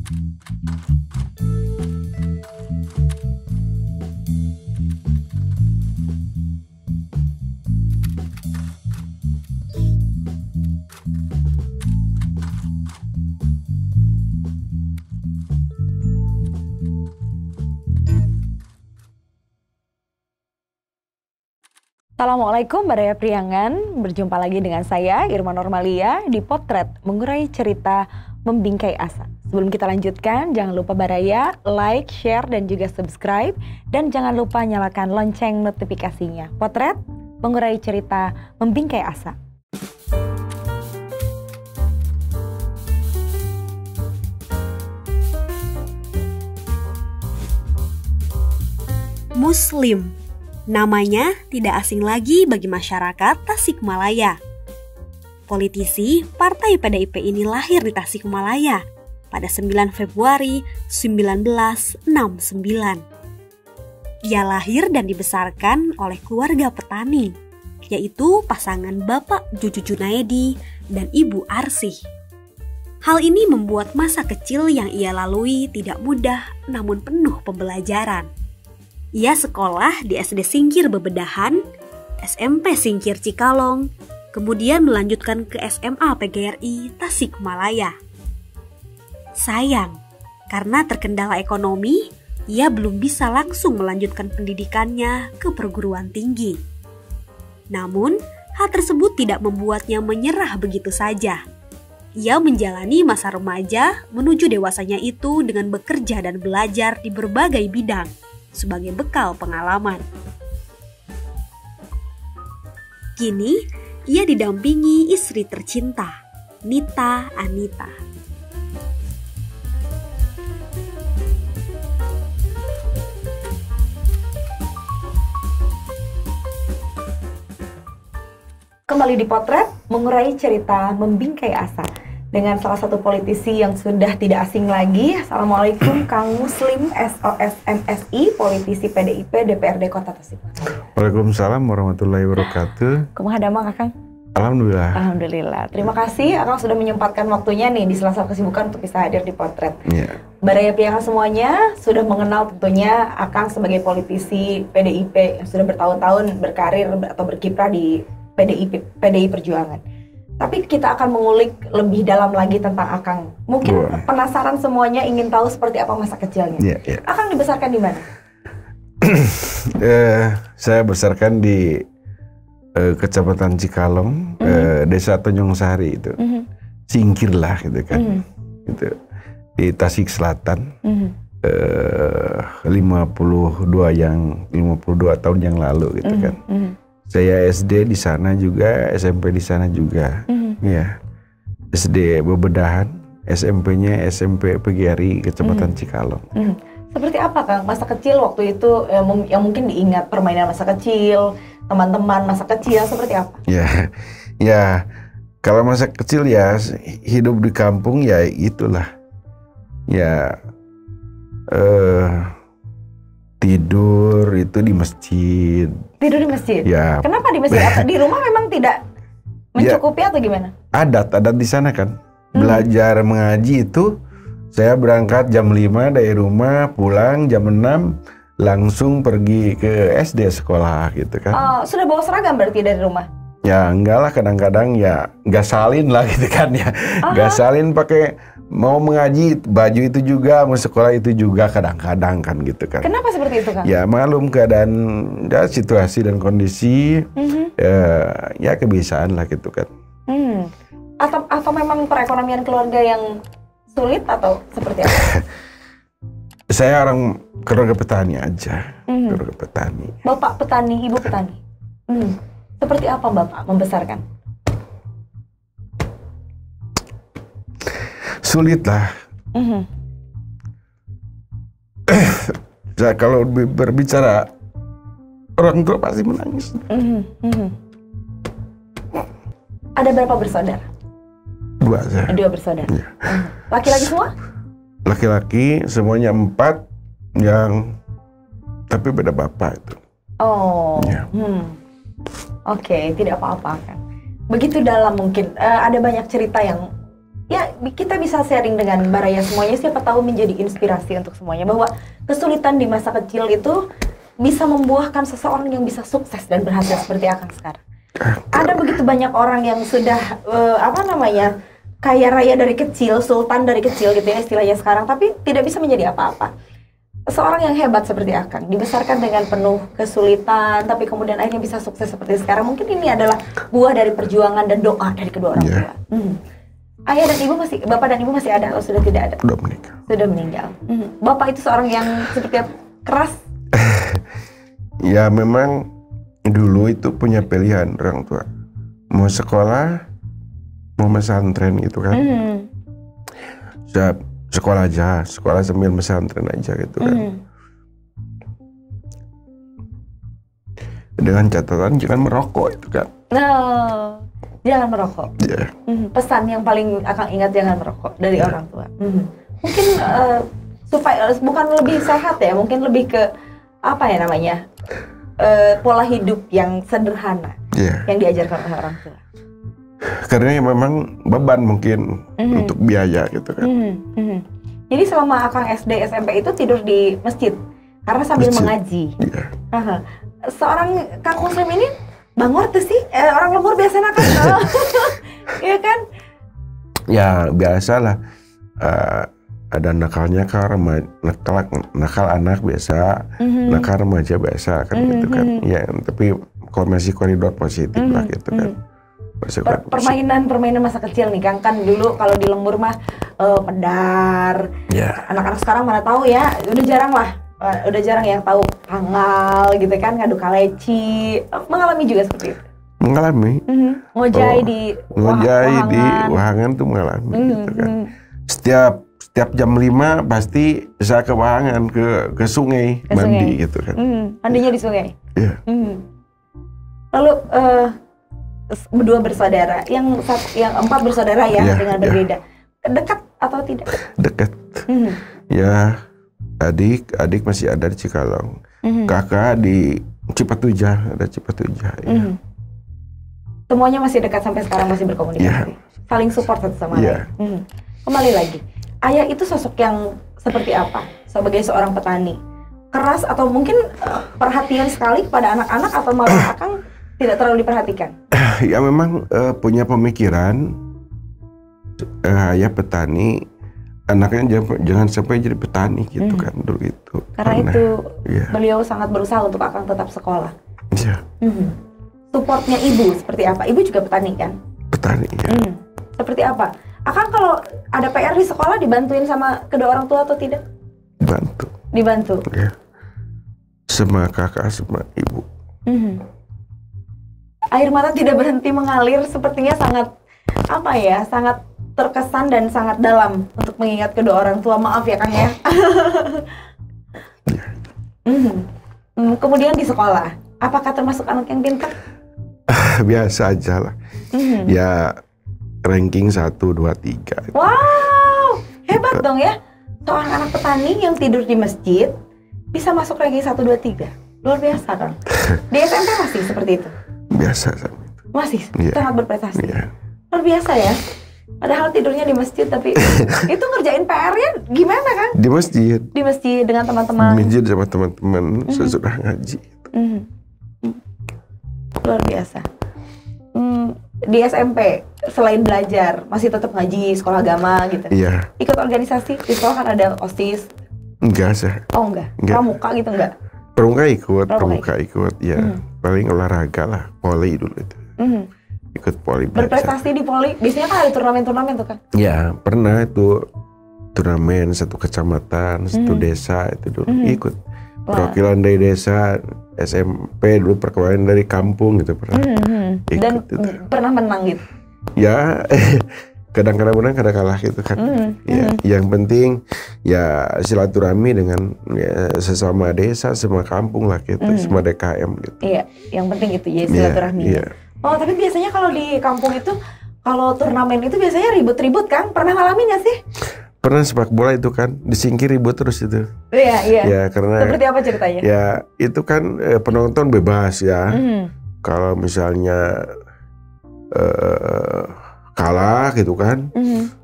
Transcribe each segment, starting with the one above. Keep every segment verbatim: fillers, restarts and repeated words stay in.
Assalamualaikum Baraya Priangan, berjumpa lagi dengan saya Irma Normalia di Potret Mengurai Cerita Membingkai Asa. Sebelum kita lanjutkan, jangan lupa Baraya like, share, dan juga subscribe. Dan jangan lupa nyalakan lonceng notifikasinya. Potret Mengurai Cerita Membingkai Asa. Muslim. Namanya tidak asing lagi bagi masyarakat Tasikmalaya. Politisi Partai P D I P ini lahir di Tasikmalaya pada sembilan Februari seribu sembilan ratus enam puluh sembilan. Ia lahir dan dibesarkan oleh keluarga petani, yaitu pasangan Bapak Juju Junaedi dan Ibu Arsih. Hal ini membuat masa kecil yang ia lalui tidak mudah namun penuh pembelajaran. Ia sekolah di S D Singkir Bebedahan, S M P Singkir Cikalong, kemudian melanjutkan ke S M A P G R I Tasikmalaya. Sayang, karena terkendala ekonomi, ia belum bisa langsung melanjutkan pendidikannya ke perguruan tinggi. Namun, hal tersebut tidak membuatnya menyerah begitu saja. Ia menjalani masa remaja menuju dewasanya itu dengan bekerja dan belajar di berbagai bidang sebagai bekal pengalaman. Kini, ia didampingi istri tercinta, Nita Anita. Kembali di Potret Mengurai Cerita Membingkai Asa dengan salah satu politisi yang sudah tidak asing lagi. Assalamualaikum Kang Muslim S O S M S I, politisi P D I P D P R D Kota Tasikmalaya. Waalaikumsalam warahmatullahi wabarakatuh. Kumaha damang Akang? Alhamdulillah. Alhamdulillah. Terima kasih Akang sudah menyempatkan waktunya nih di sela-sela kesibukan untuk bisa hadir di Potret. Yeah. Baraya Priangan semuanya sudah mengenal tentunya Akang sebagai politisi P D I P yang sudah bertahun-tahun berkarir atau berkiprah di P D I P, P D I Perjuangan. Tapi kita akan mengulik lebih dalam lagi tentang Akang. Mungkin Wah. penasaran semuanya ingin tahu seperti apa masa kecilnya. Yeah, yeah. Akang dibesarkan di mana? uh, saya besarkan di uh, Kecamatan Cikalong, mm-hmm. uh, Desa Tonjong Sari itu. Mm-hmm. Singkir lah gitu kan. Mm-hmm. Gitu. Di Tasik Selatan. Mm-hmm. uh, lima puluh dua yang lima puluh dua tahun yang lalu gitu mm-hmm. kan. Mm-hmm. Saya S D di sana juga, S M P di sana juga, mm-hmm. ya. S D Bebedahan, S M P-nya S M P P G R I Kecamatan mm-hmm. Cikalong. Mm-hmm. Seperti apa Kang masa kecil waktu itu yang mungkin diingat, permainan masa kecil, teman-teman masa kecil seperti apa? Ya, ya kalau masa kecil ya hidup di kampung ya itulah, ya. Uh, Tidur itu di masjid. Tidur di masjid? Ya. Kenapa di masjid? Apa di rumah memang tidak mencukupi ya, atau gimana? Adat, adat di sana kan. Hmm. Belajar mengaji itu saya berangkat jam lima dari rumah, pulang jam enam langsung pergi ke S D sekolah gitu kan. Oh, sudah bawa seragam berarti dari rumah? Ya enggak lah, kadang-kadang ya nggak salin lah gitu kan ya. Nggak salin pakai mau mengaji baju itu juga, mau sekolah itu juga kadang-kadang kan gitu kan. Kenapa seperti itu Kang? Ya malum keadaan ya, situasi dan kondisi mm-hmm. ya, ya kebiasaan lah gitu kan. Hmm. Atau atau memang perekonomian keluarga yang sulit atau seperti apa? Saya orang keluarga petani aja, mm-hmm. keluarga petani. Bapak petani, ibu petani. Hmm. Seperti apa Bapak membesarkan? Sulit lah. Mm-hmm. Saya kalau berbicara orang tua pasti menangis. Mm-hmm. Mm-hmm. Ada berapa bersaudara? Dua saja. Dua bersaudara. Ya. Laki-laki semua? Laki-laki semuanya empat, yang tapi beda bapak itu. Oh. Ya. Hmm. Oke, okay, tidak apa-apa kan. Begitu dalam mungkin uh, ada banyak cerita yang ya kita bisa sharing dengan Baraya semuanya, siapa tahu menjadi inspirasi untuk semuanya bahwa kesulitan di masa kecil itu bisa membuahkan seseorang yang bisa sukses dan berhasil seperti Akang sekarang. Ada begitu banyak orang yang sudah uh, apa namanya kaya raya dari kecil, sultan dari kecil gitu ya istilahnya sekarang, tapi tidak bisa menjadi apa-apa. Seorang yang hebat seperti Akang dibesarkan dengan penuh kesulitan, tapi kemudian akhirnya bisa sukses seperti sekarang. Mungkin ini adalah buah dari perjuangan dan doa dari kedua orang tua. Yeah. Hmm. Ayah dan ibu masih, bapak dan ibu masih ada atau sudah tidak ada? Sudah meninggal. Sudah meninggal. Hmm. Bapak itu seorang yang seperti apa? Keras. Ya memang dulu itu punya pilihan orang tua, mau sekolah, mau pesantren gitu kan. Mm. Saya sekolah aja, sekolah sambil pesantren aja gitu kan. Mm. Dengan catatan jangan merokok itu kan. No, jangan merokok. Yeah. Mm. Pesan yang paling Akang ingat jangan merokok dari yeah. orang tua. Mm. Mungkin uh, supaya bukan lebih sehat ya, mungkin lebih ke apa ya namanya uh, pola hidup yang sederhana yeah. yang diajarkan oleh orang tua. Karena ya memang beban mungkin mm-hmm. untuk biaya gitu kan. Mm-hmm. Jadi selama Akang S D S M P itu tidur di masjid karena sambil masjid. mengaji. Yeah. Uh-huh. Seorang Kang Muslim ini bangor tuh sih eh, orang lembur biasanya kan, iya kan? Ya biasalah. Uh, ada nakalnya kan, nakal nakal anak biasa, mm-hmm. nakal remaja biasa kan mm-hmm. gitu kan. Ya tapi kalau masih koridor positif mm-hmm. lah gitu kan. Per permainan-permainan masa kecil nih Kang, kan dulu kalau di lembur mah uh, pedar. Yeah. Anak-anak sekarang mana tahu ya, udah jarang lah, uh, udah jarang yang tahu hangal gitu kan, ngadu kaleci. Mengalami juga seperti itu. Mengalami. Mm-hmm. Ngojai oh, di ngojai wahangan. di wahangan tuh mengalami mm-hmm. gitu kan. Setiap Setiap jam lima pasti saya ke Wahangan, ke ke sungai ke mandi sungai. Gitu kan. Mm, mandinya di sungai. Iya. Yeah. Mm. Lalu uh, berdua bersaudara, yang yang empat bersaudara ya yeah, dengan berbeda. Yeah. Dekat atau tidak? Dekat. Mm. Ya, adik adik masih ada di Cikalong. Mm. Kakak di Cipatujah, ada Cipatujah. Mm. Ya. Semuanya masih dekat sampai sekarang, masih berkomunikasi. Yeah. Saling support satu sama yeah. lain. Mm. Kembali lagi. Ayah itu sosok yang seperti apa sebagai seorang petani? Keras atau mungkin uh, perhatian sekali kepada anak-anak atau malah Akang tidak terlalu diperhatikan? Ya memang uh, punya pemikiran uh, ayah petani, anaknya jangan, jangan sampai jadi petani gitu hmm. kan dulu itu. Karena, Karena itu ya. Beliau sangat berusaha untuk Akang tetap sekolah. Iya. Hmm. Supportnya ibu seperti apa? Ibu juga petani kan? Petani ya. Hmm. Seperti apa? Akang kalau ada P R di sekolah dibantuin sama kedua orang tua atau tidak? Bantu. Dibantu? Ya. Sama kakak, sama ibu. Mm-hmm. Air mata tidak berhenti mengalir, sepertinya sangat, apa ya, sangat terkesan dan sangat dalam untuk mengingat kedua orang tua. Maaf ya Kang ya. Ya. Mm-hmm. Kemudian di sekolah, apakah termasuk anak yang pintar? Biasa aja lah. Mm-hmm. Ya. Ranking satu, dua, tiga. Wow, hebat dong ya. Seorang anak petani yang tidur di masjid bisa masuk ranking satu, dua, tiga. Luar biasa kan? Di S M P masih seperti itu? Biasa sama itu. Masih? Yeah. Sangat berprestasi? Yeah. Luar biasa ya? Padahal tidurnya di masjid, tapi itu ngerjain P R-nya gimana kan? Di masjid. Di masjid dengan teman-teman? Di masjid sama teman-teman mm-hmm. sesudah ngaji. Mm-hmm. Luar biasa. Mm, di S M P selain belajar masih tetap ngaji sekolah agama gitu. Iya. Ikut organisasi di sekolah kan ada OSIS. Enggak sih. Oh enggak. enggak. Pramuka gitu enggak? Pramuka ikut, pramuka, pramuka ikut. Ya mm. paling olahraga lah, poli dulu itu. Mm. Ikut poli. Berprestasi di poli. Biasanya kan ada turnamen-turnamen tuh kan? Ya pernah itu turnamen satu kecamatan, satu mm. desa itu dulu mm. ikut. Perwakilan dari desa, S M P dulu perwakilan dari kampung gitu pernah. Mm-hmm. Ikut, dan gitu. Pernah menang gitu? Ya, kadang-kadang menang, kadang kalah gitu kan. Mm-hmm. Ya, yang penting ya silaturahmi dengan ya, sesama desa, sama kampung lah gitu, mm-hmm. sama D K M gitu. Iya, yang penting itu ya silaturahmi. Yeah, yeah. Oh, tapi biasanya kalau di kampung itu, kalau turnamen itu biasanya ribut-ribut kan? Pernah ngalamin nggak sih? Pernah sepak bola itu kan disingkir ribut terus itu. Iya, iya. Ya karena seperti apa ceritanya? Ya itu kan eh, penonton bebas ya. Mm. Kalau misalnya eh, kalah gitu kan, mm.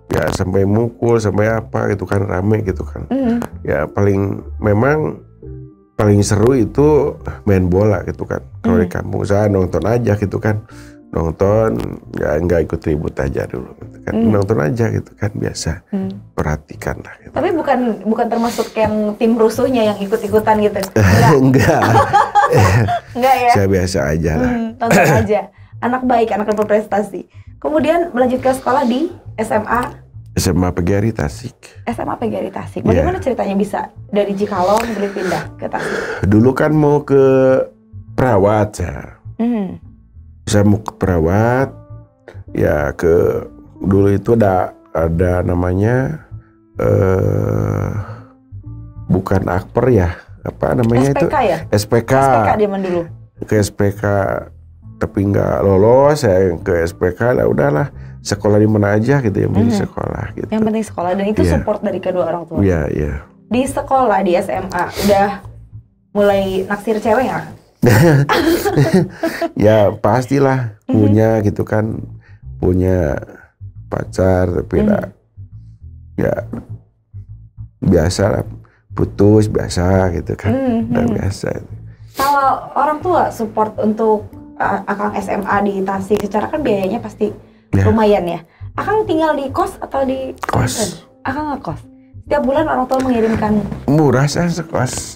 ya sampai mukul sampai apa gitu kan, rame gitu kan. Mm. Ya paling memang paling seru itu main bola gitu kan. Kalau mm. di kampung saya nonton aja gitu kan, nonton ya nggak ikut ribut aja dulu gitu kan. Mm. Nonton aja gitu kan, biasa mm. perhatikan lah gitu. Tapi bukan bukan termasuk yang tim rusuhnya yang ikut-ikutan gitu? Enggak. Enggak. Enggak ya? Saya biasa aja lah. Mm, nonton aja. Anak baik, anak yang berprestasi. Kemudian melanjutkan sekolah di S M A S M A P G R I Tasik. S M A P G R I Tasik. Bagaimana yeah. ceritanya bisa dari Cikalong berpindah ke Tasik? Dulu kan mau ke perawat ya. Mm. Saya mau ke perawat. Ya ke dulu itu ada ada namanya uh, bukan akper ya. Apa namanya S P K itu? Ya? S P K. S P K zaman dulu. Ke S P K tapi nggak lolos, saya ke S P K lah, udahlah sekolah di mana aja gitu, yang penting mm-hmm. sekolah gitu. Yang penting sekolah, dan itu yeah. support dari kedua orang tua. Iya, yeah, iya. Yeah. Di sekolah di S M A udah mulai naksir cewek nggak? Ya pastilah punya mm-hmm. gitu kan, punya pacar tapi mm-hmm. lah, ya biasa lah, putus biasa gitu kan, mm-hmm. udah biasa. Kalau orang tua support untuk Akang S M A di Tasik, secara kan biayanya pasti ya. lumayan ya. Akang tinggal di kos atau di kos? Akang ngekos. Setiap bulan orang tua mengirimkan. Murah saya sekos.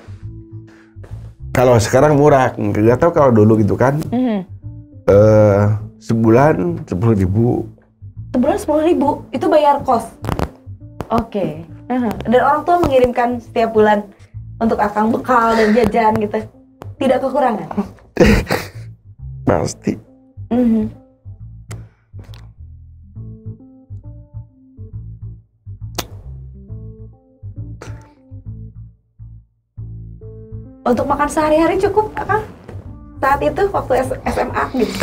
Kalau sekarang murah, nggak tahu kalau dulu gitu kan. Mm-hmm. Uh, sebulan sepuluh ribu. Sebulan sepuluh ribu itu bayar kos. Oke. Okay. Uh-huh. Dan orang tua mengirimkan setiap bulan untuk Akang bekal dan jajan gitu. Tidak kekurangan. Pasti. Mm-hmm. Untuk makan sehari-hari cukup kan? Saat itu waktu S M A gitu.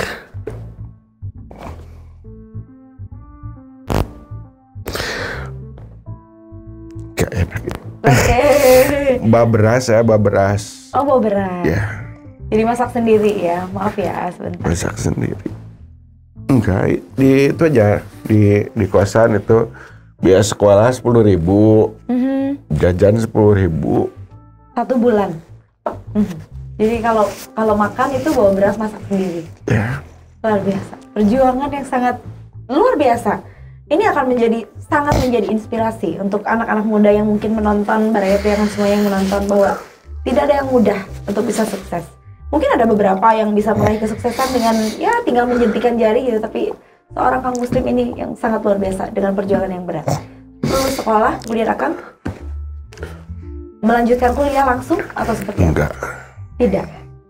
Gak enak gitu. Oke. Okay. Baberas ya, baberas. Oh, baberas. Ya. Jadi masak sendiri ya, maaf ya sebentar. Masak sendiri. Enggak, di itu aja di di kosan itu biaya sekolah sepuluh ribu, mm-hmm. jajan sepuluh ribu. Satu bulan. Mm-hmm. Jadi kalau kalau makan itu bawa beras masak sendiri. Ya. Luar biasa. Perjuangan yang sangat luar biasa. Ini akan menjadi sangat menjadi inspirasi untuk anak-anak muda yang mungkin menonton, Baraya Priangan semua yang menonton, bahwa tidak ada yang mudah untuk bisa sukses. Mungkin ada beberapa yang bisa meraih kesuksesan dengan ya tinggal menjentikan jari gitu, tapi seorang Kang Muslim ini yang sangat luar biasa dengan perjuangan yang berat. Lulus sekolah, kemudian akan melanjutkan kuliah langsung atau seperti apa? Enggak. Tidak.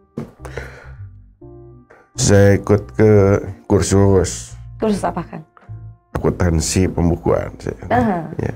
Saya ikut ke kursus. Kursus apa kan? Akuntansi pembukuan. Saya. Uh-huh. Ya.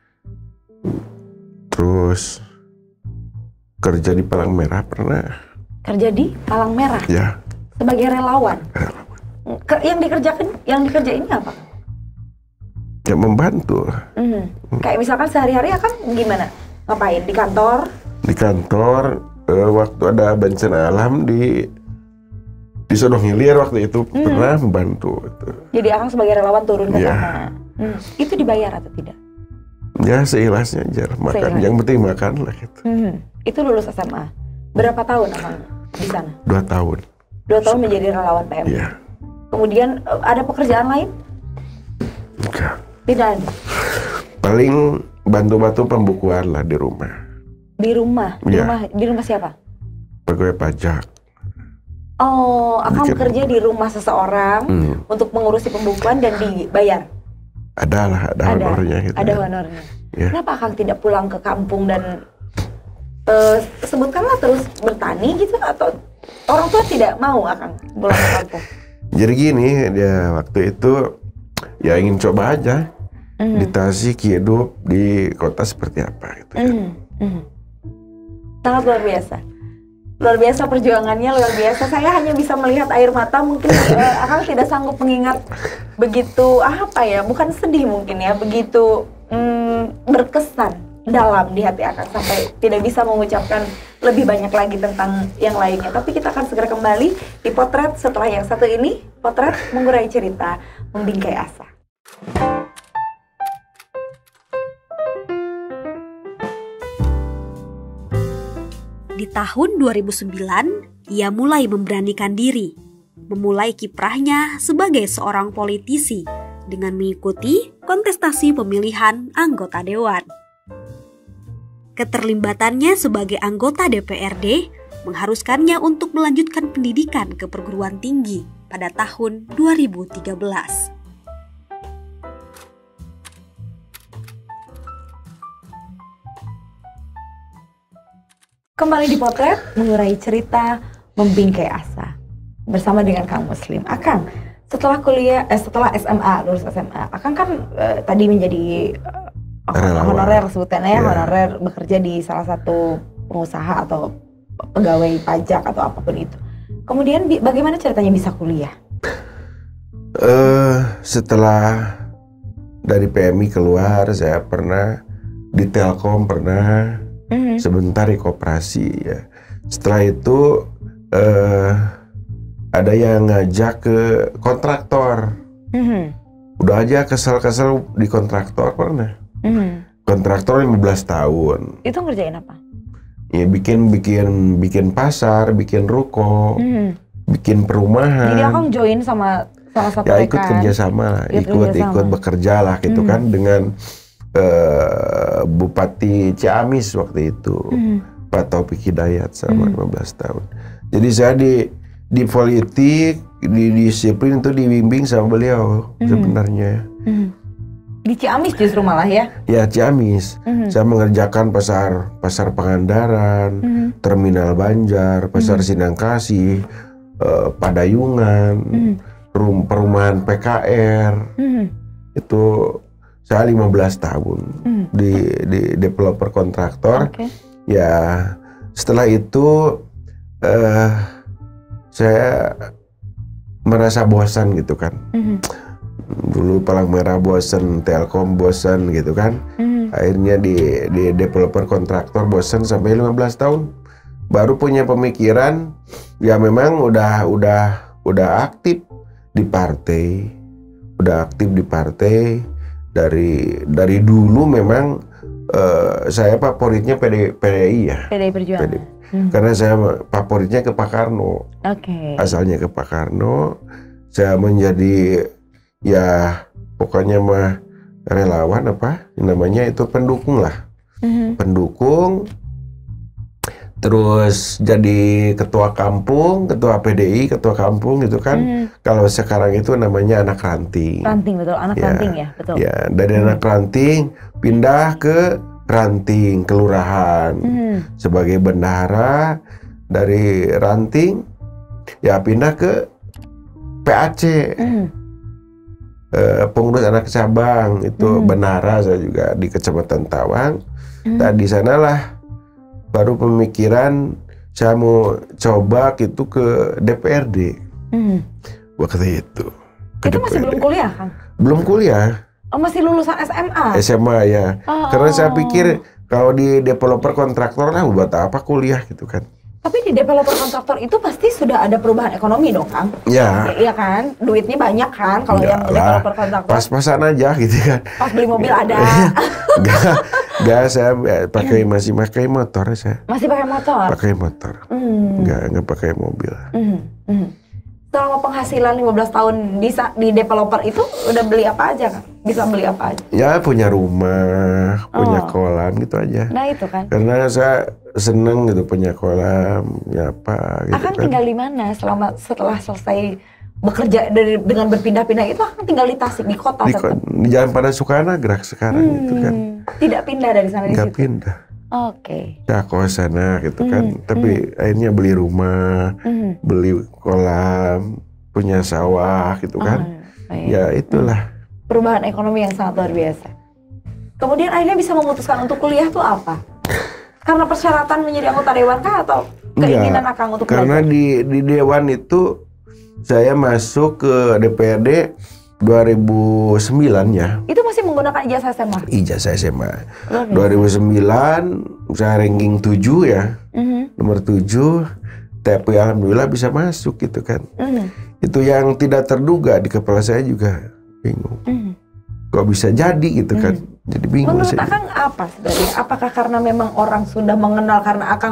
Terus kerja di Palang Merah pernah. Kerja di Palang Merah? Ya. Sebagai relawan? Relawan. Ke, yang dikerjakan, yang dikerjain apa? Ya membantu. Mm-hmm. Hmm. Kayak misalkan sehari-hari akan gimana? Ngapain? Di kantor? Di kantor, eh, waktu ada bencana alam di di Sodong Hilir waktu itu mm-hmm. pernah membantu. Itu. Jadi Akang sebagai relawan turun ke ya. sana. Hmm. Itu dibayar atau tidak? Ya seikhlasnya aja, makan. Seikhlasnya. Yang penting makan lah gitu. Mm-hmm. Itu lulus S M A. Berapa tahun Akang di sana? Dua tahun. Dua tahun menjadi relawan P M. Iya. Kemudian ada pekerjaan lain? Enggak. Tidak ada. Paling bantu-bantu pembukuan lah di rumah. Di rumah? Di ya. rumah di rumah siapa? Pegawai pajak. Oh, Akang Bikin. bekerja di rumah seseorang hmm. untuk mengurusi pembukuan dan dibayar? Ada lah, ada, ada honornya gitu. Ada honornya. Ya. Kenapa Akang tidak pulang ke kampung dan uh, sebutkanlah terus bertani gitu, atau orang tua tidak mau Akang pulang ke kampung? Jadi gini, dia waktu itu ya ingin coba aja mm-hmm. di Tasik hidup di kota seperti apa gitu. Mm-hmm. Mm-hmm. Sangat luar biasa. Luar biasa perjuangannya, luar biasa. Saya hanya bisa melihat air mata, mungkin uh, Akang tidak sanggup mengingat begitu apa ya, bukan sedih mungkin ya, begitu mm, berkesan dalam di hati Akang sampai tidak bisa mengucapkan lebih banyak lagi tentang yang lainnya. Tapi kita akan segera kembali di Potret setelah yang satu ini, Potret Mengurai Cerita Membingkai Asa. Di tahun dua ribu sembilan, ia mulai memberanikan diri, memulai kiprahnya sebagai seorang politisi dengan mengikuti kontestasi pemilihan anggota dewan. Keterlibatannya sebagai anggota D P R D mengharuskannya untuk melanjutkan pendidikan ke perguruan tinggi pada tahun dua ribu tiga belas. Kembali di Potret, mengurai cerita, membingkai asa. Bersama dengan Kang Muslim. Akang, setelah kuliah, eh, setelah S M A, lulus S M A, Akang kan eh, tadi menjadi eh, honorer sebutannya ya, yeah. honorer bekerja di salah satu pengusaha atau pegawai pajak atau apapun itu. Kemudian bagaimana ceritanya bisa kuliah? Uh, setelah dari P M I keluar, saya pernah di Telkom, pernah mm-hmm. sebentar di koperasi ya. Setelah itu uh, ada yang ngajak ke kontraktor. Mm-hmm. Udah aja kesel-kesel di kontraktor pernah. Mm-hmm. Kontraktor lima belas tahun. Itu ngerjain apa? Ya bikin bikin bikin pasar, bikin ruko, mm-hmm. bikin perumahan. Jadi Akang join sama salah satu ya ikut kerjasama lah, ikut ikut, ikut bekerja lah gitu mm-hmm. kan dengan uh, Bupati Ciamis waktu itu, mm-hmm. Pak Taufik Hidayat sama mm-hmm. lima belas tahun. Jadi saya di di politik, di disiplin itu dibimbing sama beliau mm-hmm. sebenarnya. Mm-hmm. Di Ciamis justru malah ya? Ya Ciamis. Mm-hmm. Saya mengerjakan pasar pasar Pangandaran, mm-hmm. terminal Banjar, pasar mm-hmm. Sinangkasih, uh, Padayungan. Mm-hmm. Perumahan P K R mm. itu saya lima belas tahun mm. di, di developer kontraktor. Okay. Ya setelah itu uh, saya merasa bosan gitu kan. Mm. Dulu Palang Merah bosan, Telkom bosan gitu kan. Mm. Akhirnya di, di developer kontraktor bosan sampai lima belas tahun. Baru punya pemikiran ya memang udah udah udah aktif di partai, udah aktif di partai dari dari dulu memang uh, saya favoritnya P D, P D I ya. P D I Perjuangan. P D I. Hmm. Karena saya favoritnya ke Pak Karno. Oke. Okay. Asalnya ke Pak Karno, saya menjadi ya pokoknya mah relawan apa namanya itu pendukung lah, hmm. pendukung. Terus jadi ketua kampung, ketua P D I, ketua kampung gitu kan. Hmm. Kalau sekarang itu namanya anak ranting. Ranting betul, anak ya, ranting ya, betul. Ya, dari hmm. anak ranting pindah ke ranting kelurahan hmm. sebagai bendahara. Dari ranting ya pindah ke P A C. Hmm. Uh, pengurus anak cabang itu hmm. bendahara saya juga di Kecamatan Tawang. Hmm. Dan di sanalah baru pemikiran saya mau coba gitu ke D P R D hmm. waktu itu. Itu masih belum kuliah kan? Belum kuliah. Oh masih lulusan S M A? S M A ya. Oh, karena saya pikir kalau di developer kontraktor lah buat apa kuliah gitu kan. Tapi di developer kontraktor itu pasti sudah ada perubahan ekonomi dong Kang? Ya. Iya kan? Duitnya banyak kan kalau yang developer kontraktor? Pas-pasan aja gitu kan. Pas beli mobil ada. Enggak, enggak saya pakai masih pakai motor saya. Masih pakai motor? Pakai motor. Hmm. Enggak, enggak pakai mobil. Hmm. Hmm. Selama penghasilan lima belas tahun di, di developer itu udah beli apa aja kan? Bisa beli apa aja? Ya punya rumah, punya oh. kolam gitu aja. Nah itu kan. Karena saya seneng gitu punya kolam, ya apa gitu. Akan kan. tinggal di mana selama setelah selesai bekerja dari dengan berpindah-pindah itu akan tinggal di Tasik di kota di, tetap? Di Jalan Padasukana-Nagrak sekarang hmm. gitu kan. Tidak pindah dari sana di Nggak situ? pindah. Oke. Okay. Ya kos sana gitu kan. Hmm. Tapi hmm. akhirnya beli rumah, hmm. beli kolam, punya sawah gitu kan. Oh, iya. Ya itulah. Perubahan ekonomi yang sangat luar biasa. Kemudian akhirnya bisa memutuskan untuk kuliah tuh apa? Karena persyaratan menjadi anggota dewan kah atau keinginan Enggak, Akang untuk karena belajar? di di dewan itu saya masuk ke D P R D dua ribu sembilan ya. Itu masih menggunakan ijazah S M A? Ijazah S M A. Okay. dua ribu sembilan saya ranking tujuh ya. Mm-hmm. Nomor tujuh. Tapi alhamdulillah bisa masuk gitu kan. Mm-hmm. Itu yang tidak terduga di kepala saya juga bingung. Mm-hmm. Kok bisa jadi gitu kan. Mm-hmm. Jadi bingung. Menurut Akang apa sebenarnya? Apakah karena memang orang sudah mengenal karena Akang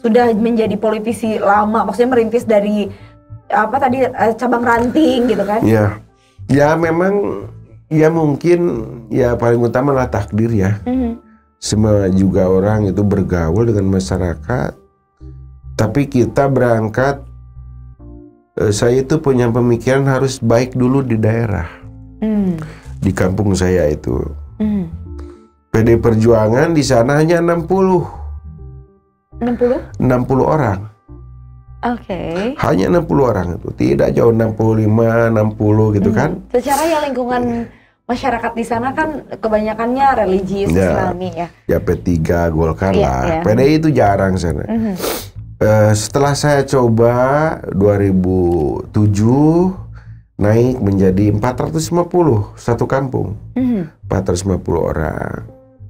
sudah menjadi politisi lama, maksudnya merintis dari apa tadi uh, cabang ranting gitu kan? Ya, ya memang ya mungkin ya paling utama lah takdir ya. Mm-hmm. Semua juga orang itu bergaul dengan masyarakat, tapi kita berangkat. Uh, saya itu punya pemikiran harus baik dulu di daerah, mm. di kampung saya itu. Mm. P D I Perjuangan di sana hanya enam puluh. enam puluh? enam puluh orang. Oke. Okay. Hanya enam puluh orang itu, tidak jauh enam puluh lima, enam puluh gitu hmm. kan. Secara ya lingkungan masyarakat di sana kan kebanyakannya religius ya, Islami ya. Ya P tiga, Golkar ya, lah. Ya. P D I itu jarang sana. Mm-hmm. Uh, setelah saya coba dua ribu tujuh naik menjadi empat ratus lima puluh satu kampung. Mm-hmm. empat ratus lima puluh orang.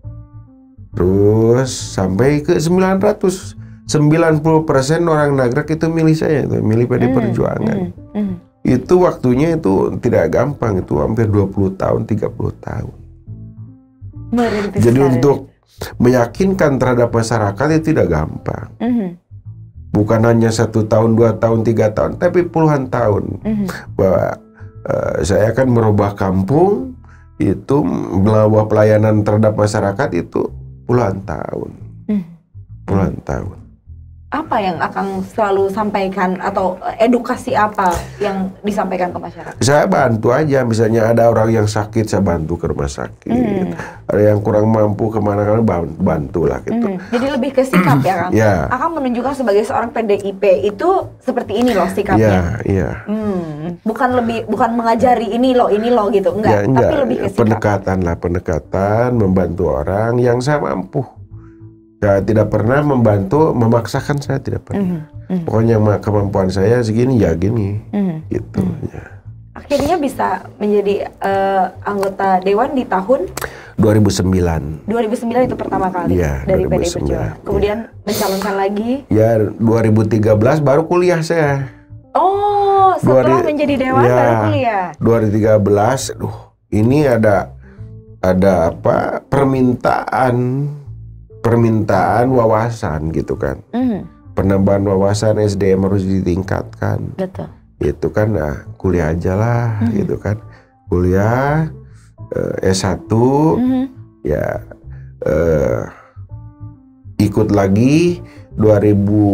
Terus sampai ke sembilan ratus. sembilan puluh persen orang Nagrek itu milih saya, itu milih P D I mm, Perjuangan. Mm, mm. Itu waktunya itu tidak gampang, itu hampir dua puluh tahun, tiga puluh tahun. Merintis Jadi sekali. Untuk meyakinkan terhadap masyarakat itu tidak gampang. Mm. Bukan hanya satu tahun, dua tahun, tiga tahun, tapi puluhan tahun. Mm. Bahwa uh, saya akan merubah kampung, itu melakukan pelayanan terhadap masyarakat itu puluhan tahun. Mm. Puluhan mm. tahun. Apa yang akan selalu sampaikan atau edukasi apa yang disampaikan ke masyarakat? Saya bantu aja, misalnya ada orang yang sakit saya bantu ke rumah sakit, hmm. ada yang kurang mampu kemana-mana bantu lah gitu. Hmm. Jadi lebih ke sikap ya Kang? Ya. Akan menunjukkan sebagai seorang P D I P itu seperti ini loh sikapnya. Iya, iya. Hmm. Bukan lebih, bukan mengajari ini loh, ini loh gitu, enggak. Ya, enggak. Tapi lebih ke sikap. Pendekatan lah, pendekatan membantu orang yang saya mampu. Saya tidak pernah membantu, memaksakan saya tidak pernah. Mm-hmm. Pokoknya kemampuan saya segini ya gini, mm-hmm. gitu. Mm-hmm. Ya. Akhirnya bisa menjadi uh, anggota Dewan di tahun dua ribu sembilan. dua ribu sembilan itu pertama kali ya, dari P D I Perjuangan. Kemudian ya. Mencalonkan lagi. Ya dua ribu tiga belas baru kuliah saya. Oh, setelah Dua, menjadi Dewan ya, baru kuliah. dua ribu tiga belas, aduh, ini ada ada apa permintaan. permintaan wawasan gitu kan, mm. penambahan wawasan S D M harus ditingkatkan. Betul. Itu kan, nah, kuliah aja lah, mm. gitu kan, kuliah uh, S satu, mm. ya uh, ikut lagi dua ribu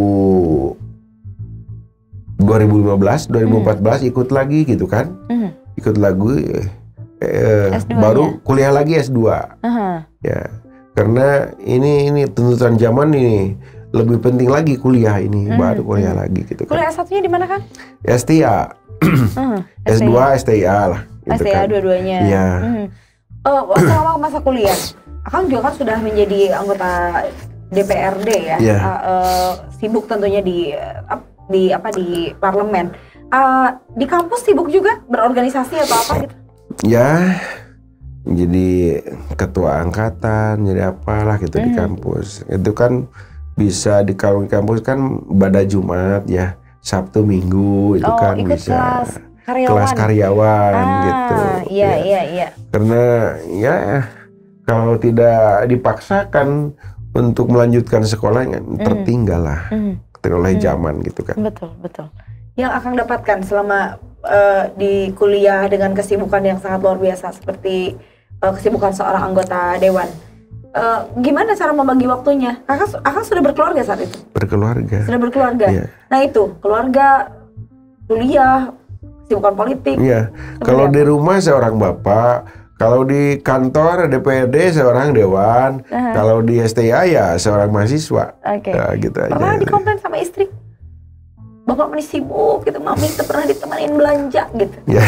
lima belas, dua ribu empat belas mm. ikut lagi gitu kan, mm. ikut lagi, eh, baru kuliah lagi S dua, uh-huh. ya. Karena ini ini tuntutan zaman ini lebih penting lagi kuliah ini, hmm. baru kuliah hmm. lagi gitu kan. Kuliah S satunya di mana kan? S T A. uh, S dua S T A lah. Gitu S T A kan. Dua-duanya. Iya. Hmm. Oh, selama masa kuliah, Akang juga kan sudah menjadi anggota D P R D ya. Yeah. Uh, uh, sibuk tentunya di uh, di apa di parlemen. Uh, di kampus sibuk juga berorganisasi atau apa gitu? Ya. Jadi ketua angkatan, jadi apalah gitu mm. di kampus. Itu kan bisa di kalau di kampus kan pada Jumat ya, Sabtu Minggu itu oh, kan ikut bisa kelas karyawan, kelas karyawan ah, gitu. Iya, ya. iya, iya. Karena ya kalau tidak dipaksakan untuk melanjutkan sekolahnya mm. tertinggal lah, mm. oleh mm. zaman gitu kan. Betul, betul. Yang Akang dapatkan selama uh, di kuliah dengan kesibukan yang sangat luar biasa seperti uh, kesibukan seorang anggota dewan, uh, gimana cara membagi waktunya? Kakak, Akang sudah berkeluarga saat itu? Berkeluarga. Sudah berkeluarga. Iya. Nah itu keluarga, kuliah, kesibukan politik. Iya. Kalau di rumah seorang bapak, kalau di kantor D P R D seorang dewan, uh-huh. kalau di S T A ya seorang mahasiswa. Oke. Okay. Nah, gitu aja. Pernah dikomplain sama istri? Bapak masih sibuk gitu, mami itu pernah ditemanin belanja gitu. Ya,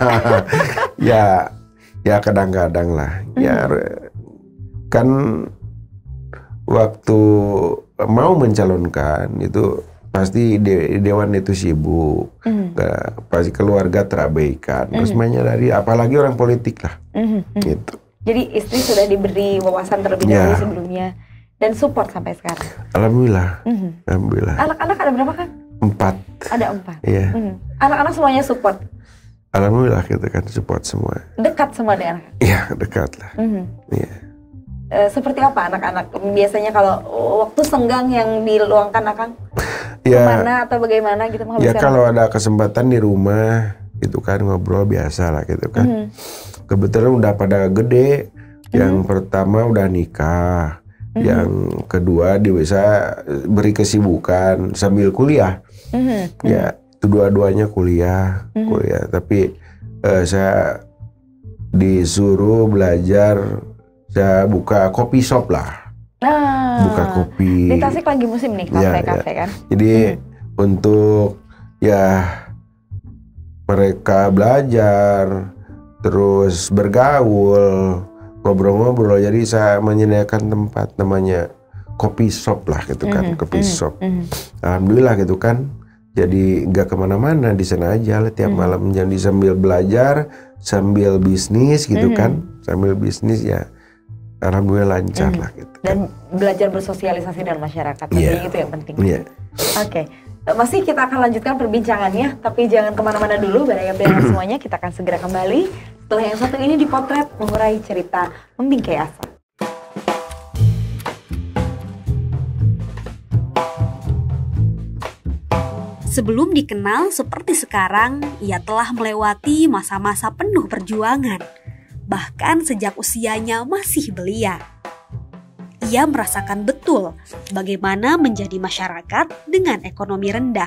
ya, ya kadang-kadang lah. Mm. Ya kan waktu mau mencalonkan itu pasti de dewan itu sibuk, mm. Gak, pasti keluarga terabaikan. Mm. Terus menyadari, apalagi orang politik lah, mm. gitu. Jadi istri sudah diberi wawasan terlebih dahulu ya. Sebelumnya dan support sampai sekarang. Alhamdulillah, mm. alhamdulillah. Anak-anak ada berapa kan? Empat. Ada empat. Iya. Hmm. Anak-anak semuanya support. Alhamdulillah kita kan support semua. Dekat semua dengan anak. Iya dekat lah. Hmm. Iya. E, seperti apa anak-anak biasanya kalau waktu senggang yang diluangkan Akang? Ya, kemana atau bagaimana gitu? Ya kalau ada kesempatan di rumah gitu kan ngobrol biasa lah gitu kan. Mm-hmm. Kebetulan udah pada gede. Mm-hmm. Yang pertama udah nikah. Mm-hmm. Yang kedua dia bisa beri kesibukan sambil kuliah. Mm-hmm. Ya itu dua-duanya kuliah, mm-hmm. kuliah. Tapi uh, saya disuruh belajar. Saya buka kopi shop lah, nah, buka kopi. Di Tasik lagi musim nih kafe-kafe ya, ya. kan. Jadi hmm. untuk ya mereka belajar, terus bergaul, ngobrol-ngobrol. Jadi saya menyediakan tempat namanya kopi shop lah gitu kan, hmm. kopi hmm. shop. Hmm. Alhamdulillah gitu kan. Jadi nggak kemana-mana di sana aja lah tiap hmm. malam. Jadi sambil belajar, sambil bisnis gitu hmm. kan, sambil bisnis ya. Alhamdulillah lancar mm. lah gitu. Dan belajar bersosialisasi dengan masyarakat, yeah. itu yang penting. Yeah. Oke, okay. Masih kita akan lanjutkan perbincangannya, tapi jangan kemana-mana dulu, Baraya Priangan semuanya. Kita akan segera kembali setelah yang satu ini di Potret Mengurai Cerita Membingkai Asa. Sebelum dikenal seperti sekarang, ia telah melewati masa-masa penuh perjuangan. Bahkan sejak usianya masih belia. Ia merasakan betul bagaimana menjadi masyarakat dengan ekonomi rendah.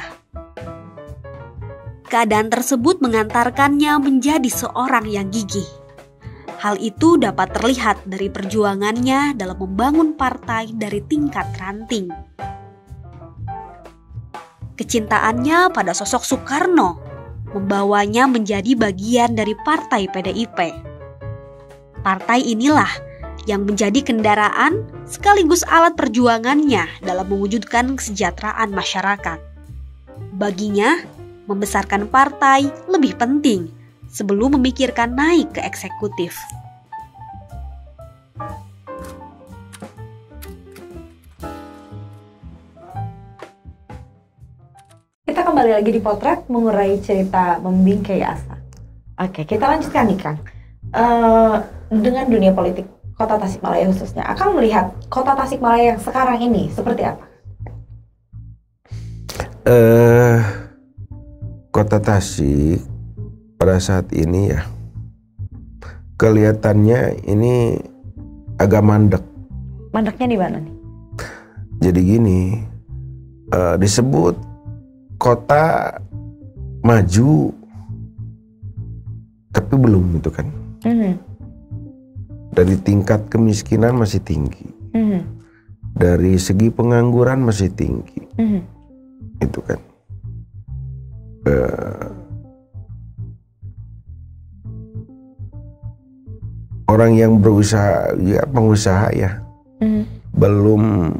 Keadaan tersebut mengantarkannya menjadi seorang yang gigih. Hal itu dapat terlihat dari perjuangannya dalam membangun partai dari tingkat ranting. Kecintaannya pada sosok Soekarno membawanya menjadi bagian dari partai P D I P. Partai inilah yang menjadi kendaraan sekaligus alat perjuangannya dalam mewujudkan kesejahteraan masyarakat. Baginya, membesarkan partai lebih penting sebelum memikirkan naik ke eksekutif. Kita kembali lagi di Potret Mengurai Cerita Membingkai Asa. Oke, kita lanjutkan nih Kang. Uh, dengan dunia politik Kota Tasikmalaya khususnya, Akang melihat Kota Tasikmalaya yang sekarang ini seperti apa? Uh, Kota Tasik pada saat ini ya kelihatannya ini agak mandek. Mandeknya di mana nih? Jadi gini, uh, disebut kota maju, tapi belum gitu kan. Mm-hmm. Dari tingkat kemiskinan masih tinggi, mm-hmm. dari segi pengangguran masih tinggi, mm-hmm. itu kan. Uh, orang yang berusaha, ya pengusaha ya, mm-hmm. belum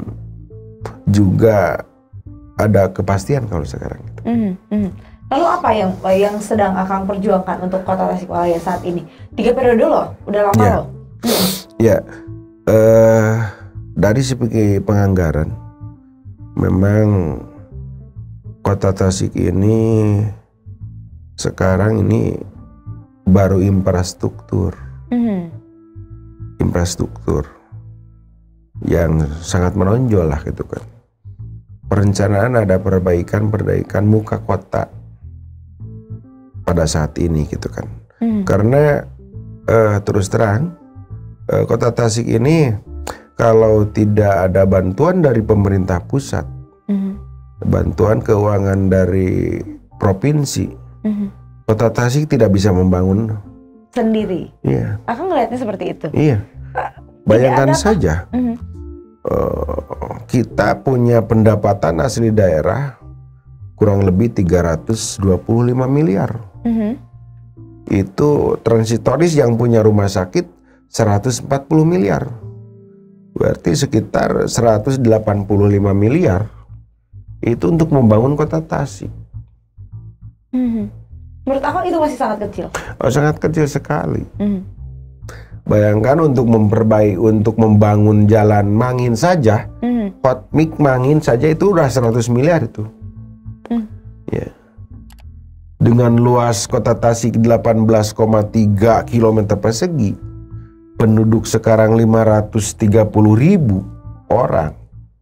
juga ada kepastian kalau sekarang. Gitu. Mm-hmm. Mm-hmm. Lalu apa yang yang sedang Akang perjuangkan untuk Kota Tasikmalaya saat ini? Tiga periode loh, udah lama ya. loh. Ya, uh, dari segi penganggaran, memang Kota Tasik ini sekarang ini baru infrastruktur, mm-hmm. infrastruktur yang sangat menonjol lah gitu kan. Perencanaan ada perbaikan-perbaikan muka kota pada saat ini gitu kan. Hmm. Karena uh, terus terang uh, Kota Tasik ini kalau tidak ada bantuan dari pemerintah pusat, hmm. bantuan keuangan dari provinsi, hmm. Kota Tasik tidak bisa membangun sendiri. Iya. Aku ngelihatnya seperti itu. Iya. Bayangkan saja. Hmm. Uh, kita punya pendapatan asli daerah kurang lebih tiga ratus dua puluh lima miliar. Mm-hmm. Itu transitoris yang punya rumah sakit seratus empat puluh miliar. Berarti sekitar seratus delapan puluh lima miliar itu untuk membangun Kota Tasik. Mm-hmm. Menurut aku itu masih sangat kecil. Oh, sangat kecil sekali. Mm-hmm. Bayangkan untuk memperbaiki, untuk membangun jalan Mangin saja, mm. Hotmik Mangin saja itu udah seratus miliar itu. Mm. Ya. Dengan luas Kota Tasik delapan belas koma tiga kilometer persegi, penduduk sekarang lima ratus tiga puluh ribu orang,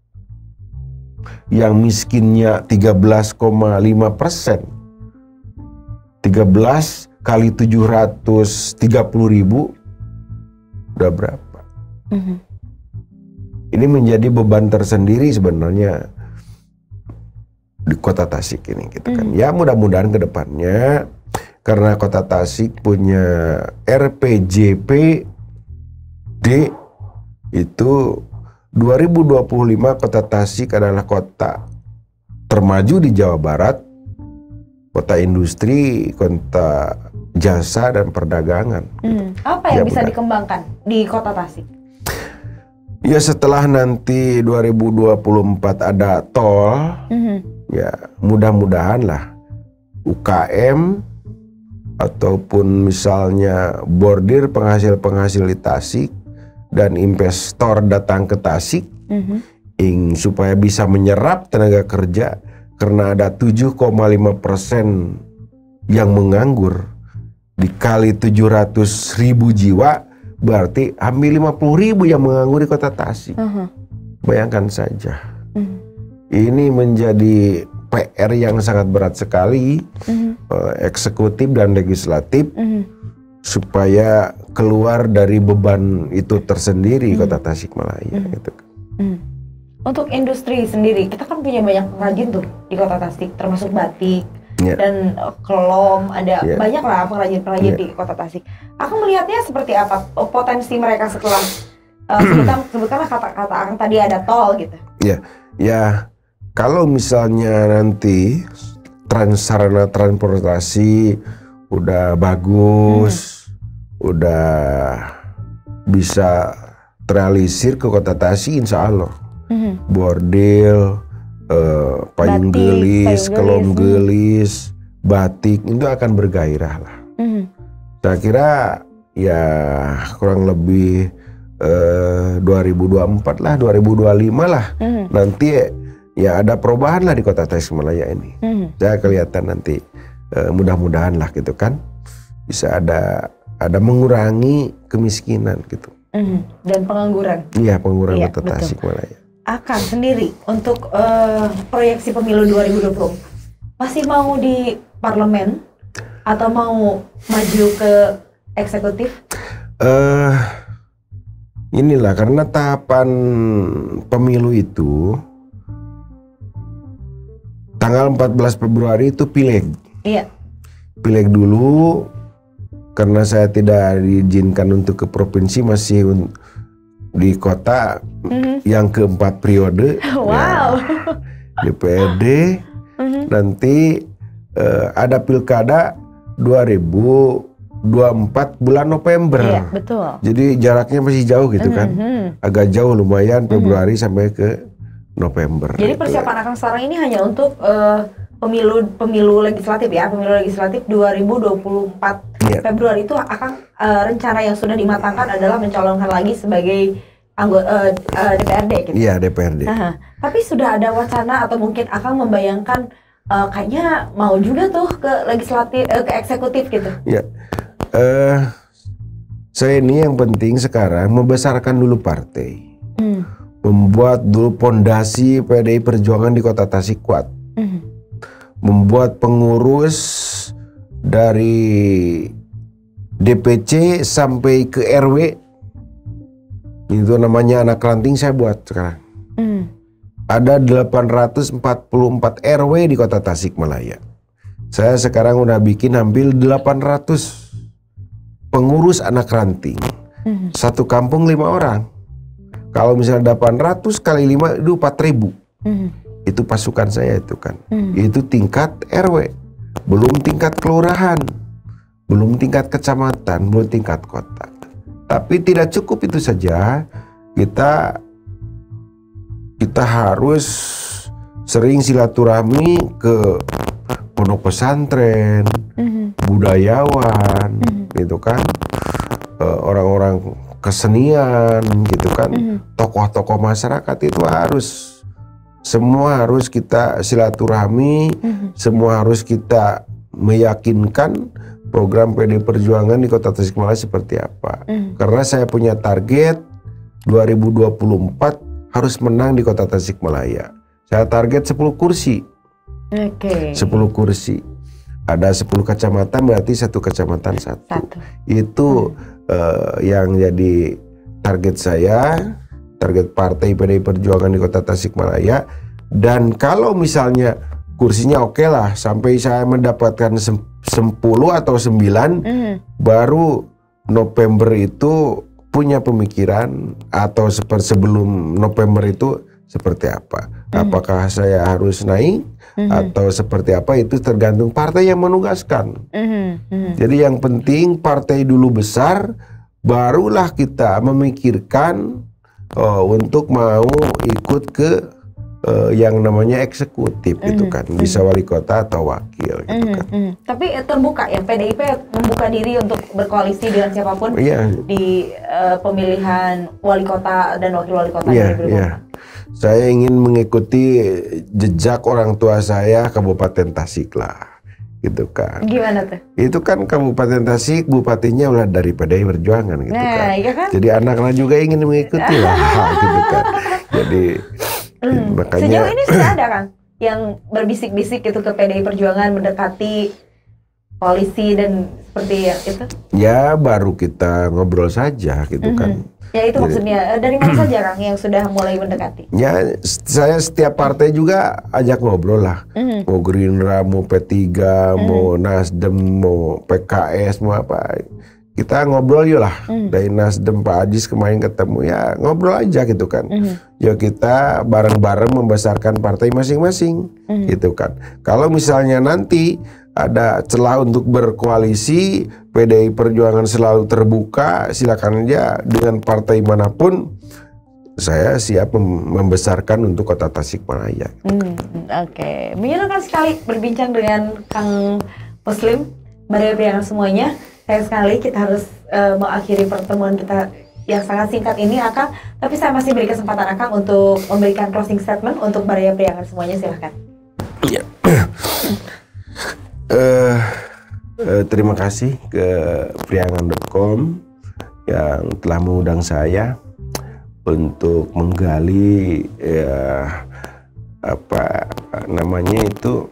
yang miskinnya tiga belas koma lima persen, tiga belas kali tujuh ratus tiga puluh ribu udah berapa? Mm-hmm. Ini menjadi beban tersendiri sebenarnya di Kota Tasik ini, gitu kan. Mm-hmm. Ya mudah-mudahan ke depannya, karena Kota Tasik punya R P J P D itu dua ribu dua puluh lima Kota Tasik adalah kota termaju di Jawa Barat, kota industri, kota jasa dan perdagangan. Hmm. Gitu. Apa yang ya, bisa benar. dikembangkan di Kota Tasik? Ya setelah nanti dua ribu dua puluh empat ada tol, mm-hmm. ya mudah-mudahan lah U K M ataupun misalnya bordir penghasil-penghasil di Tasik dan investor datang ke Tasik, mm-hmm. ing, supaya bisa menyerap tenaga kerja, karena ada tujuh koma lima persen yang menganggur, dikali tujuh ratus ribu jiwa berarti hampir lima puluh ribu yang menganggur di Kota Tasik. Uh-huh. Bayangkan saja. Uh-huh. Ini menjadi P R yang sangat berat sekali, uh-huh. uh, eksekutif dan legislatif, uh-huh. supaya keluar dari beban itu tersendiri, uh-huh. Kota Tasikmalaya. Uh-huh. Gitu. Uh-huh. Untuk industri sendiri, kita kan punya banyak pengrajin tuh di Kota Tasik, termasuk batik. Yeah. Dan kelom, ada yeah. banyak lah pengrajin-pengrajin yeah. di Kota Tasik. Aku melihatnya seperti apa potensi mereka setelah uh, kita sebutkanlah kata-kata Akang tadi ada tol gitu. Ya, yeah. ya yeah. Kalau misalnya nanti trans sarana transportasi udah bagus, hmm. udah bisa terrealisir ke Kota Tasik, insya Allah hmm. bordil, Uh, payung batik, gelis, payung kelom gelis, gelis, batik itu akan bergairah lah. Mm. Saya kira ya kurang lebih uh, dua ribu dua puluh empat lah, dua ribu dua puluh lima lah. Mm. Nanti ya ada perubahan lah di Kota Tasikmalaya ini. Mm. Saya kelihatan nanti uh, mudah-mudahan lah gitu kan bisa ada ada mengurangi kemiskinan gitu. Mm. Dan pengangguran. Iya, pengangguran iya, Kota Tasikmalaya. Akang sendiri untuk uh, proyeksi pemilu dua ribu dua puluh empat masih mau di parlemen atau mau maju ke eksekutif? Uh, inilah karena tahapan pemilu itu tanggal empat belas Februari itu pileg. Iya. Pileg dulu karena saya tidak diizinkan untuk ke provinsi, masih di kota mm-hmm. yang keempat periode. Wow. Ya, D P R D mm-hmm. nanti uh, ada pilkada dua ribu dua puluh empat bulan November. Iya, betul. Jadi jaraknya masih jauh gitu mm-hmm. kan. Agak jauh lumayan Februari mm-hmm. sampai ke November. Jadi persiapan Akang sekarang ini hanya untuk uh, pemilu pemilu legislatif ya, pemilu legislatif dua ribu dua puluh empat yeah. Februari itu Akang uh, rencana yang sudah dimatangkan adalah mencalonkan lagi sebagai anggota uh, uh, D P R D gitu. Iya, D P R D. Nah, tapi sudah ada wacana atau mungkin Akang membayangkan uh, kayaknya mau juga tuh ke legislatif uh, ke eksekutif gitu. Iya. Uh, saya ini yang penting sekarang membesarkan dulu partai. Hmm. Membuat dulu pondasi P D I Perjuangan di Kota Tasik kuat. Hmm. Membuat pengurus dari D P C sampai ke R W, itu namanya anak ranting, saya buat sekarang. Mm. Ada delapan ratus empat puluh empat R W di Kota Tasikmalaya. Saya sekarang udah bikin hampir delapan ratus pengurus anak ranting. Mm. Satu kampung lima orang. Kalau misalnya delapan ratus kali lima itu empat ribu. Mm. Itu pasukan saya itu kan. Hmm. Itu tingkat R W, belum tingkat kelurahan, belum tingkat kecamatan, belum tingkat kota. Tapi tidak cukup itu saja. Kita kita harus sering silaturahmi ke pondok pesantren, hmm. budayawan, hmm. gitu kan, orang-orang kesenian, gitu kan, hmm. tokoh-tokoh masyarakat itu harus. Semua harus kita silaturahmi, mm-hmm. semua harus kita meyakinkan program P D I Perjuangan di Kota Tasikmalaya seperti apa. Mm. Karena saya punya target dua ribu dua puluh empat harus menang di Kota Tasikmalaya. Saya target sepuluh kursi. Oke. Okay. sepuluh kursi. Ada sepuluh kecamatan, berarti satu kecamatan satu. satu. Itu hmm. uh, yang jadi target saya, target partai P D I Perjuangan di Kota Tasikmalaya. Dan kalau misalnya kursinya oke okay lah, sampai saya mendapatkan sepuluh atau sembilan, hmm. baru November itu punya pemikiran atau seperti sebelum November itu seperti apa. Hmm. Apakah saya harus naik? Mm-hmm. Atau seperti apa, itu tergantung partai yang menugaskan. Mm-hmm. Mm-hmm. Jadi yang penting partai dulu besar, barulah kita memikirkan uh, untuk mau ikut ke uh, yang namanya eksekutif. Mm-hmm. Gitu kan, bisa wali kota atau wakil. Gitu mm-hmm. kan. Mm-hmm. Tapi terbuka ya, P D I P membuka diri untuk berkoalisi dengan siapapun yeah. di uh, pemilihan wali kota dan wakil wali kota yeah, yang yeah. Saya ingin mengikuti jejak orang tua saya Kabupaten Tasik lah, gitu kan. Gimana tuh? Itu kan Kabupaten Tasik, bupatinya ulah dari P D I Perjuangan, gitu nah, kan. Iya kan. Jadi anak-anak juga ingin mengikuti lah, gitu kan. Jadi hmm. makanya. Sejauh ini sudah ada kan yang berbisik-bisik gitu ke P D I Perjuangan mendekati koalisi dan seperti ya itu? Ya baru kita ngobrol saja, gitu mm-hmm. kan. Ya itu maksudnya, dari mana saja Kang yang sudah mulai mendekati? Ya saya setiap partai juga ajak ngobrol lah. Mm. Mau Gerindra, mau P tiga, mm. mau Nasdem, mau P K S, mau apa. Kita ngobrol yuk lah. Mm. Dari Nasdem Pak Ajis kemarin ketemu, ya ngobrol aja gitu kan. Mm. Ya kita bareng-bareng membesarkan partai masing-masing mm. gitu kan. Kalau misalnya nanti ada celah untuk berkoalisi, P D I Perjuangan selalu terbuka, silakan aja dengan partai manapun. Saya siap membesarkan untuk Kota Tasikmalaya. Gitu. Hmm, Oke, okay. menyenangkan sekali berbincang dengan Kang Muslim, Baraya Priangan semuanya. Sayang sekali kita harus uh, mengakhiri pertemuan kita yang sangat singkat ini, Akang. Tapi saya masih beri kesempatan Akang untuk memberikan closing statement untuk Baraya Priangan semuanya, silahkan. Iya. Uh, uh, terima kasih ke priangan dot com yang telah mengundang saya untuk menggali ya, apa namanya itu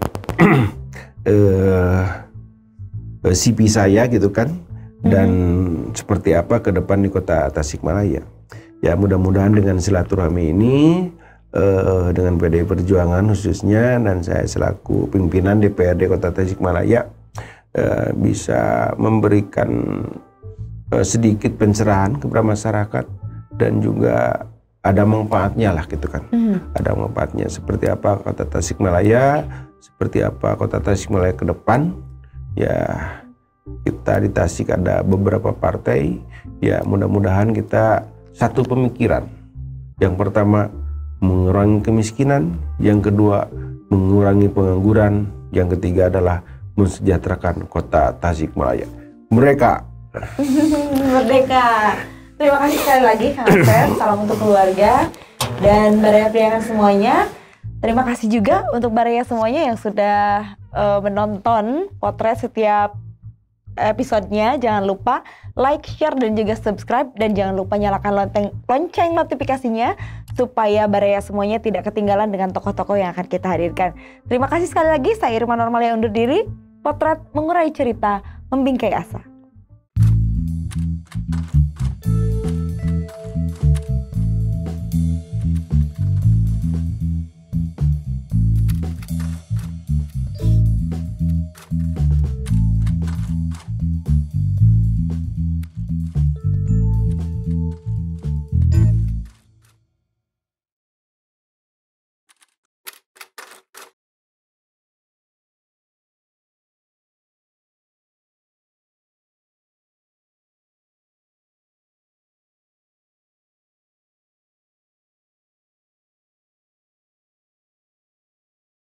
uh, C V saya gitu kan, dan mm-hmm. seperti apa ke depan di Kota Tasikmalaya. Ya mudah-mudahan dengan silaturahmi ini Uh, dengan P D I Perjuangan khususnya, dan saya selaku pimpinan D P R D Kota Tasikmalaya uh, bisa memberikan uh, sedikit pencerahan kepada masyarakat, dan juga ada manfaatnya lah gitu kan. Mm. Ada manfaatnya seperti apa Kota Tasikmalaya, seperti apa Kota Tasikmalaya ke depan. Ya kita di Tasik ada beberapa partai, ya mudah-mudahan kita satu pemikiran. Yang pertama mengurangi kemiskinan, yang kedua mengurangi pengangguran, yang ketiga adalah mensejahterakan Kota Tasikmalaya. Merdeka. Merdeka. Terima kasih sekali lagi Kang Asep, salam untuk keluarga dan Baraya Priangan semuanya. Terima kasih juga untuk Baraya semuanya yang sudah uh, menonton Potret setiap episodenya. Jangan lupa like, share, dan juga subscribe, dan jangan lupa nyalakan lonceng, lonceng notifikasinya supaya Baraya semuanya tidak ketinggalan dengan tokoh-tokoh yang akan kita hadirkan. Terima kasih sekali lagi, saya Irma Normalia undur diri. Potret mengurai cerita, membingkai asa.